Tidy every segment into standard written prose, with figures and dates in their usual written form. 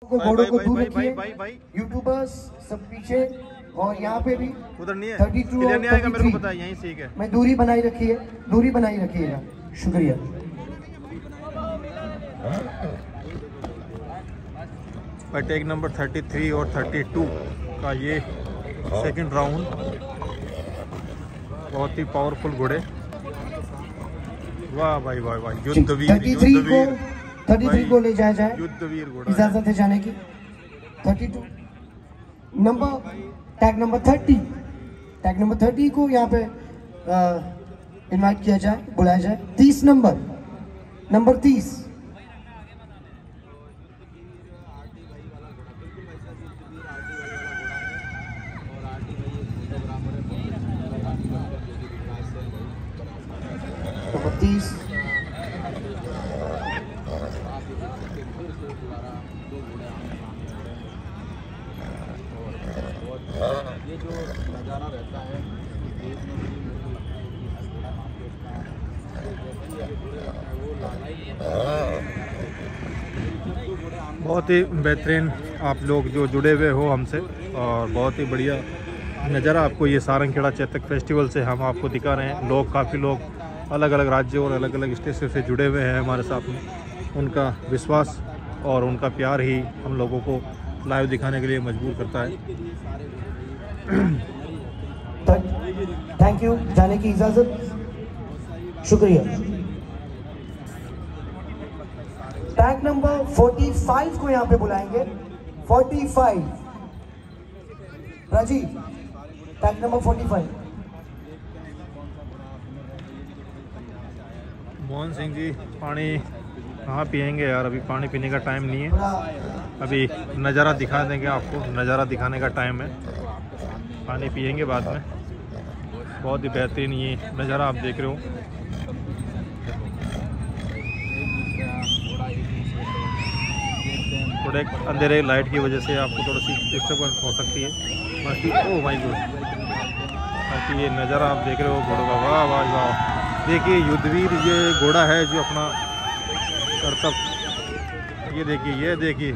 घोड़ों को दूर रखिए, यूट्यूबर्स सब पीछे, और यहाँ पे भी उधर नहीं है, 32 और नहीं आएगा, मेरे को 33 पता है, यहीं ठीक है। मैं दूरी बनाई रखिए, दूरी बनाई रखिएगा, शुक्रिया। टेक नंबर 33 और 32 का ये सेकंड राउंड, बहुत ही पावरफुल घोड़े। वाह भाई वाह भाई, युद्धवीर 33 को ले जाया जाए, युद्धवीर घोड़ा, इजाजत है जाने की। 32 नंबर, टैग नंबर 30 को यहाँ पे इनवाइट किया जाए, बुलाया जाए। 30 नंबर 30 ये जो नज़ारा रहता है बहुत ही बेहतरीन। आप लोग जो जुड़े हुए हो हमसे, और बहुत ही बढ़िया नज़ारा आपको ये सारंगखेड़ा चेतक फेस्टिवल से हम आपको दिखा रहे हैं। लोग, काफ़ी लोग अलग अलग राज्यों और अलग अलग स्टेट से जुड़े हुए हैं हमारे साथ में। उनका विश्वास और उनका प्यार ही हम लोगों को लाइव दिखाने के लिए मजबूर करता है। थैंक यू, जाने की इजाजत, शुक्रिया। टैग नंबर 45 को यहाँ पे बुलाएंगे। 45 राजी, टैग नंबर 45। मोहन सिंह जी, पानी कहाँ पियेंगे यार, अभी पानी पीने का टाइम नहीं है, अभी नज़ारा दिखा देंगे आपको, नज़ारा दिखाने का टाइम है, पानी पियेंगे बाद में। बहुत ही बेहतरीन ये नज़ारा आप देख रहे हो। थोड़े अंधेरे लाइट की वजह से आपको थोड़ी सी डिस्टर्बेंस हो सकती है, बाकी ओ माय गॉड, बाकी ये नज़ारा आप देख रहे हो घोड़ों का। वाह वाह वाह, देखिए युद्धवीर ये घोड़ा है जो अपना कर्तव्य, ये देखिए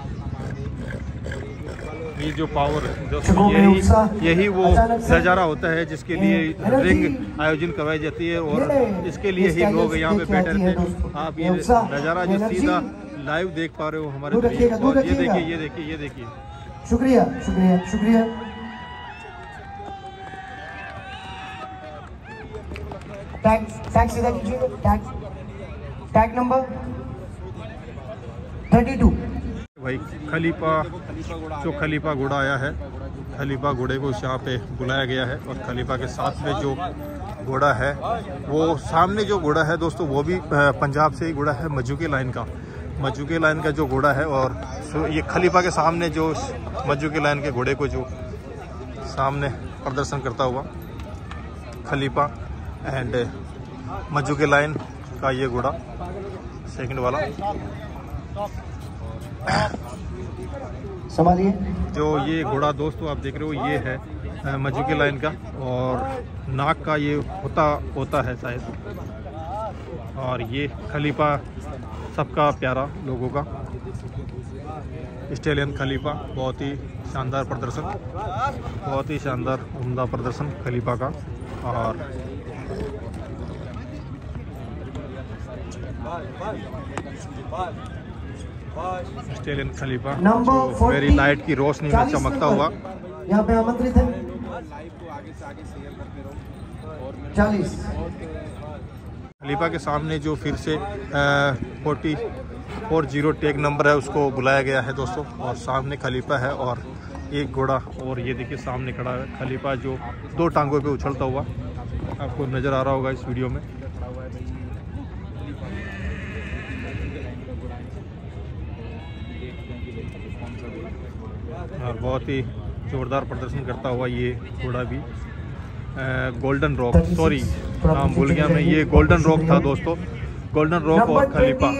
ये जो पावर, जो यही वो नज़ारा होता है जिसके लिए रिंग आयोजन करवाई जाती है, और इसके लिए ही लोग यहाँ पे बैठे रहते हैं। आप ये नज़ारा जो सीधा लाइव देख पा रहे हो हमारे, ये देखिए। शुक्रिया शुक्रिया शुक्रिया। टैग सीधा कीजिए, टैग नंबर 32 भाई खलीफा, जो खलीफा घोड़ा आया है, खलीफा घोड़े को यहाँ पे बुलाया गया है, और खलीफा के साथ में जो घोड़ा है, वो सामने जो घोड़ा है दोस्तों, वो भी पंजाब से ही घोड़ा है, मजूके लाइन का जो घोड़ा है। और ये खलीफा के सामने जो मजूके लाइन के घोड़े को जो सामने प्रदर्शन करता हुआ खलीफा एंड मजूके लाइन का ये घोड़ा सेकंड वाला, संभालिए। जो ये घोड़ा दोस्तों आप देख रहे हो, ये है मजूके लाइन का, और नाक का ये होता है शायद। और ये खलीफा सबका प्यारा लोगों का स्टेलियन खलीफा, बहुत ही शानदार प्रदर्शन, बहुत ही शानदार उम्दा प्रदर्शन खलीफा का। और स्टेलियन खलीफा जो मेरी लाइट की रोशनी में चमकता हुआ यहाँ पे आमंत्रित है। 40 खलीफा के सामने जो फिर से 40 टेक नंबर है, उसको बुलाया गया है दोस्तों। और सामने खलीफा है और एक घोड़ा, और ये देखिए सामने खड़ा है खलीफा, जो 2 टांगों पे उछलता हुआ आपको नज़र आ रहा होगा इस वीडियो में। और बहुत ही जोरदार प्रदर्शन करता हुआ ये घोड़ा भी गोल्डन रॉक, सॉरी नाम भूल गया मैं, ये गोल्डन रॉक था दोस्तों। गोल्डन रॉक और खलीफा,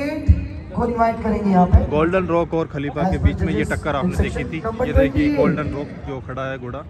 गोल्डन रॉक और खलीफा के बीच में ये टक्कर आपने देखी थी। ये देखिए गोल्डन रॉक जो खड़ा है घोड़ा,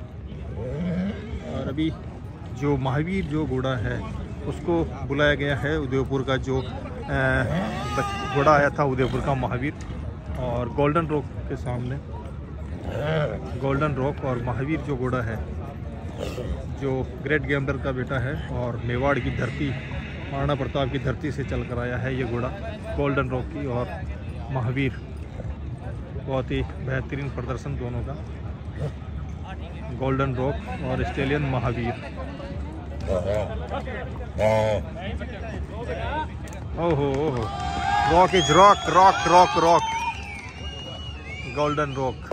और अभी जो महावीर जो घोड़ा है उसको बुलाया गया है। उदयपुर का जो घोड़ा आया था, उदयपुर का महावीर, और गोल्डन रॉक के सामने गोल्डन रॉक और महावीर जो घोड़ा है, जो ग्रेट गैम्बलर का बेटा है और मेवाड़ की धरती, महाराणा प्रताप की धरती से चल कर आया है ये घोड़ा गोल्डन रॉक की और महावीर। बहुत ही बेहतरीन प्रदर्शन दोनों का, गोल्डन रॉक और स्टेलियन महावीर। ओहो rock is rock rock rock rock, golden rock,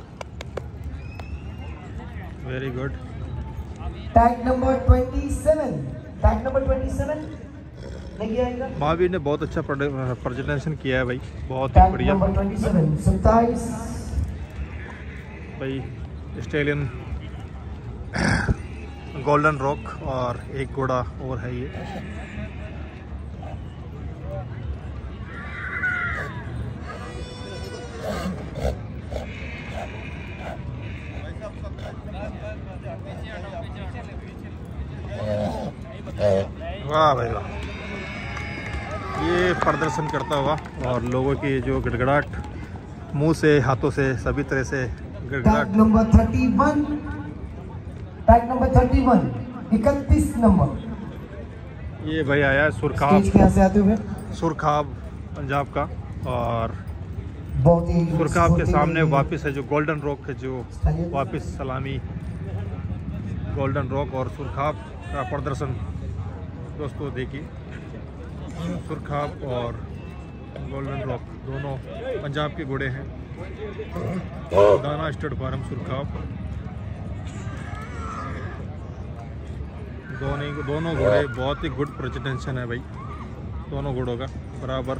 very good. Tag number 27, tag number 27 नहीं आएगा। महावीर ने बहुत अच्छा प्रेजेंटेशन किया है भाई, बहुत ही बढ़िया। टैग नंबर 27 27 भाई स्टेलियन गोल्डन रॉक और एक घोड़ा और है ये। वाह भाई वाह, ये प्रदर्शन करता हुआ और लोगों की जो गिड़गिड़ाहट मुंह से, हाथों से, सभी तरह से गिड़गिड़ाहट। Tag number 31, tag number 31 31 number. ये भाई आया है सुरखाब, स्टेज पे से आते हुए सुरखाब पंजाब का, और बहुत ही सुरखाब के सामने वापस है जो गोल्डन रॉक है, जो वापस सलामी गोल्डन रॉक और सुरखाब का प्रदर्शन दोस्तों देखिए। सुरखाब और गोल्डन रॉक दोनों पंजाब के घोड़े हैं, दाना स्टड फार्म सुरखाब। दोनों घोड़े बहुत ही गुड प्रेजेंटेशन है भाई, दोनों घोड़ों का बराबर।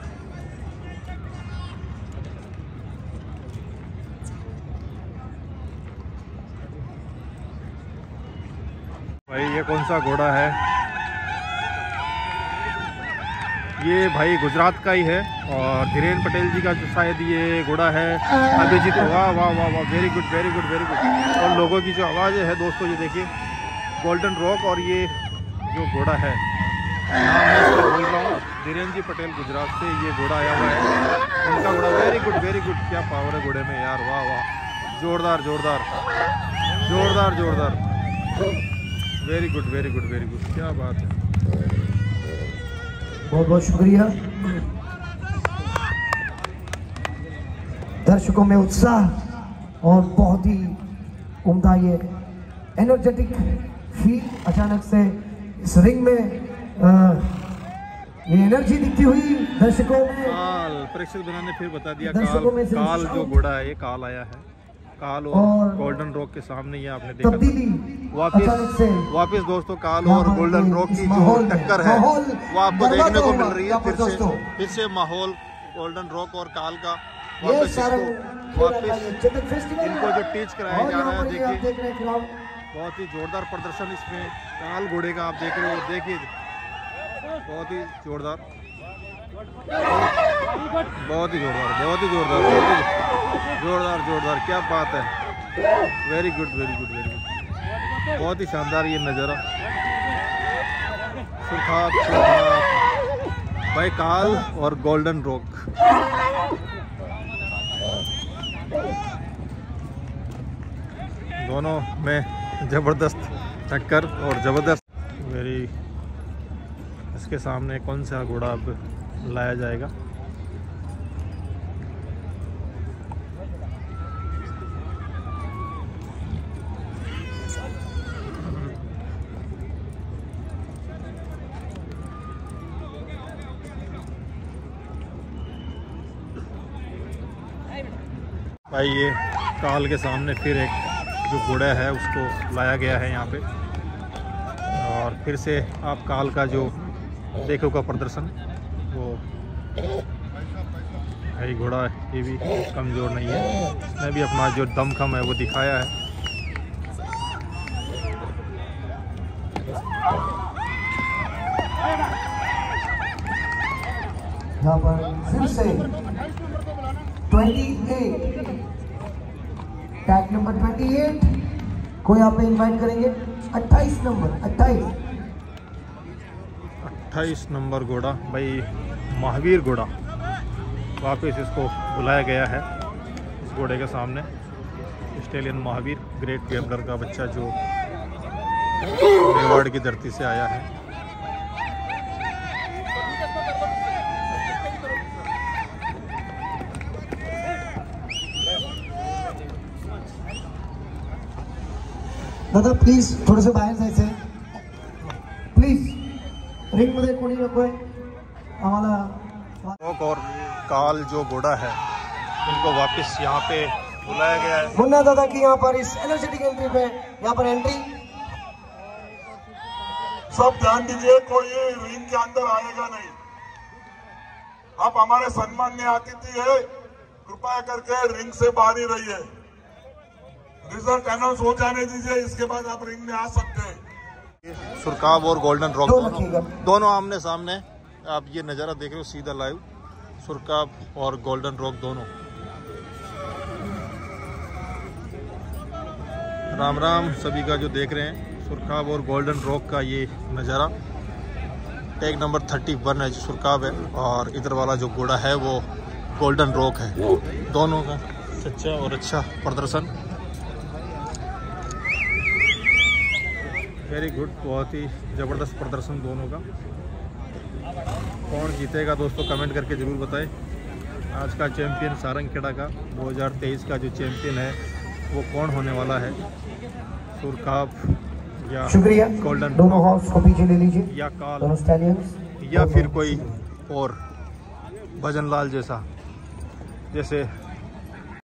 भाई ये कौन सा घोड़ा है? ये भाई गुजरात का ही है और धीरेन्द्र पटेल जी का जो शायद ये घोड़ा है अभिजीत। वाह वाह वाह वाह, very good very good very good. और लोगों की जो आवाज़ है दोस्तों, ये देखिए गोल्डन रॉक और ये जो घोड़ा है, नाम मैं इसको बोल रहा हूँ, धीरेन्द्र जी पटेल गुजरात से ये घोड़ा आया हुआ है, उनका घोड़ा। वेरी गुड वेरी गुड, क्या पावर है घोड़े में यार, वाह वाह, जोरदार जोरदार जोरदार जोरदार, very good very good very good, क्या बात है। बहुत बहुत शुक्रिया। दर्शकों में उत्साह और बहुत ही उम्दा ये एनर्जेटिक फील, अचानक से इस रिंग में ये एनर्जी दिखती हुई दर्शकों में। काल प्रेक्षक बना ने फिर बता दिया, दर्शकों में से काल जो घोड़ा है ये काल आया है, काल और गोल्डन रॉक के सामने ये आपने देखा तब्दीली वापस दोस्तों काल और गोल्डन रॉक की जो टक्कर है वो आपको देखने को मिल रही है। फिर से माहौल गोल्डन रॉक और काल का वापस इनको जो टीच कराया जा रहा है, देखिए बहुत ही जोरदार प्रदर्शन इसमें काल घोड़े का आप देख रहे हो, देखिए बहुत ही जोरदार, बहुत ही जोरदार, बहुत ही जोरदार, जोरदार जोरदार, क्या बात है, very good very good very good, बहुत ही शानदार ये नज़ारा। सुरखाब भाई काल और गोल्डन रॉक, दोनों में ज़बरदस्त टक्कर और ज़बरदस्त। वेरी इसके सामने कौन सा घोड़ा अब लाया जाएगा? भाई ये काल के सामने फिर एक जो घोड़ा है उसको लाया गया है यहाँ पे, और फिर से आप काल का जो देखोगा प्रदर्शन, वो भाई घोड़ा ये भी कमज़ोर नहीं है, इसने भी अपना जो दमखम है वो दिखाया है। यहाँ पर फिर से 28 टैग नंबर 28 को यहाँ पे इनवाइट करेंगे। 28 नंबर 28 नंबर घोड़ा भाई महावीर घोड़ा, वापस इसको बुलाया गया है इस घोड़े के सामने स्टेलियन महावीर ग्रेट गैम्बलर का बच्चा जो मेवाड़ की धरती से आया है। दादा प्लीज थोडंसं बाहेर जायचंय प्लीज, रिंग मध्ये कोणी नकोय आम्हाला। और काल जो घोड़ा है इनको वापस यहाँ पे बुलाया गया है। मुन्ना दादा की यहाँ पर इस एनर्जेटिक एंट्री पे यहाँ पर एंट्री। सब ध्यान दीजिए, कोई रिंग के अंदर आएगा नहीं। आप हमारे सम्मान्य अतिथि है, कृपया करके रिंग से बाहर ही रहिए। रिजल्ट अनाउंस हो जाने दीजिए, इसके बाद आप रिंग में आ सकते हैं। सुरकाब और गोल्डन रॉक दोनों आमने सामने। आप ये नज़ारा देख रहे हो सीधा लाइव, सुरकाब और गोल्डन रॉक दोनों। राम राम सभी का जो देख रहे हैं सुरकाब और गोल्डन रॉक का ये नज़ारा। टैग नंबर 31 है जो सुरकाब है, और इधर वाला जो घोड़ा है वो गोल्डन रॉक है। दोनों का सच्चा और अच्छा प्रदर्शन, वेरी गुड, बहुत ही ज़बरदस्त प्रदर्शन दोनों का। कौन जीतेगा दोस्तों कमेंट करके ज़रूर बताएं। आज का चैंपियन सारंगखेड़ा का 2023 का जो चैंपियन है वो कौन होने वाला है, सुरकाब या शुक्रिया। गोल्डन दोनों हॉर्स को पीछे ले लीजिए, या काल दोनों स्टैलियंस, या फिर कोई और भजन लाल जैसा, जैसे